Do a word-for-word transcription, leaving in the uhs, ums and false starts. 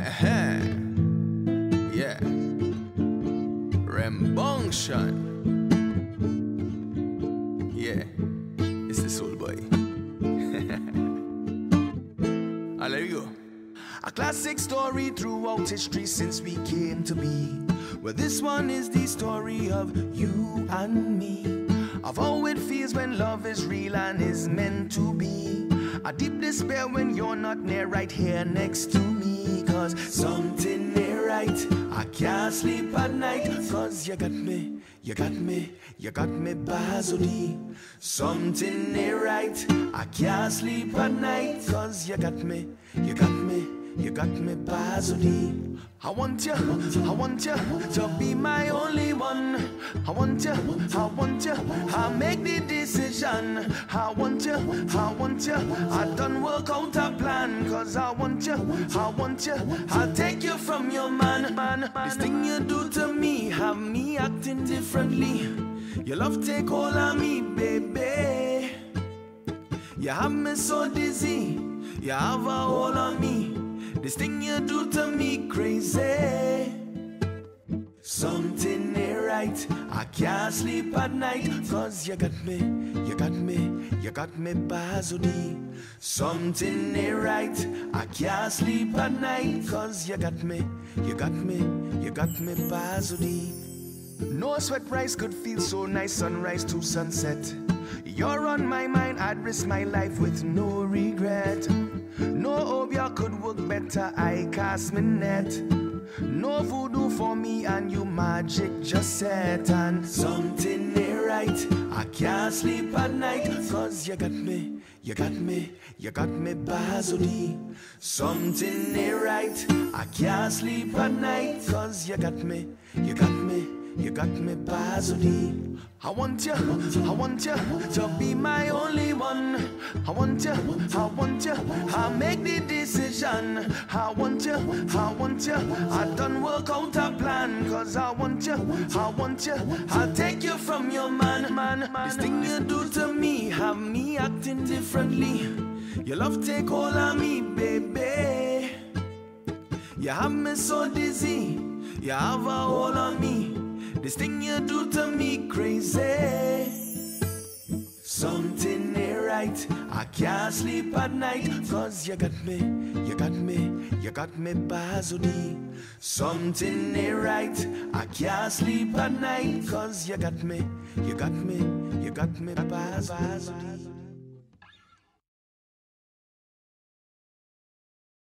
Yeah. Rembunction. Yeah. It's the soul boy. Ah, there you go. A classic story throughout history since we came to be. Well, this one is the story of you and me, of how it feels when love is real and is meant to be. A deep despair when you're not near right here next to me. Cause something ain't right, I can't sleep at night. Cause you got me, you got me, you got me Bazodi. Something ain't right, I can't sleep at night. Cause you got me, you got me, you got me Bazodi. I want you, I want you to be my only one. I want you, I want you, I make the decision. I want you, I want you, I done work out a plan. Cause I want you, I want you, I'll take you from your man, man, man. This thing you do to me, have me acting differently. Your love take hold of me, baby. You have me so dizzy, you have a hold on me. This thing you do to me crazy. Something ain't right, I can't sleep at night. Cause you got me, you got me, you got me Bazodi. Something ain't right, I can't sleep at night. Cause you got me, you got me, you got me Bazodi. No sweat price could feel so nice, sunrise to sunset. You're on my mind, I'd risk my life with no regret. No obia could work better, I cast me net. No voodoo for me and you magic just set. And something ain't right, I can't sleep at night. Cause you got me, you got me, you got me Bazodi. Something ain't right, I can't sleep at night. Cause you got me, you got me, you got me Bazodi. I want you, I want you to be my only one. I want you, I want you, I make the decision. I want you, I want you, I done work out a plan. Cause I want you, I want you, I'll take you from your man, man, man. This thing you do to me, have me acting differently. Your love take hold of me, baby. You have me so dizzy, you have a hold on me. This thing you do to me crazy. Something ain't right, I can't sleep at night. Cause you got me, you got me, you got me Bazodi. Something ain't right, I can't sleep at night. Cause you got me, you got me, you got me Bazodi.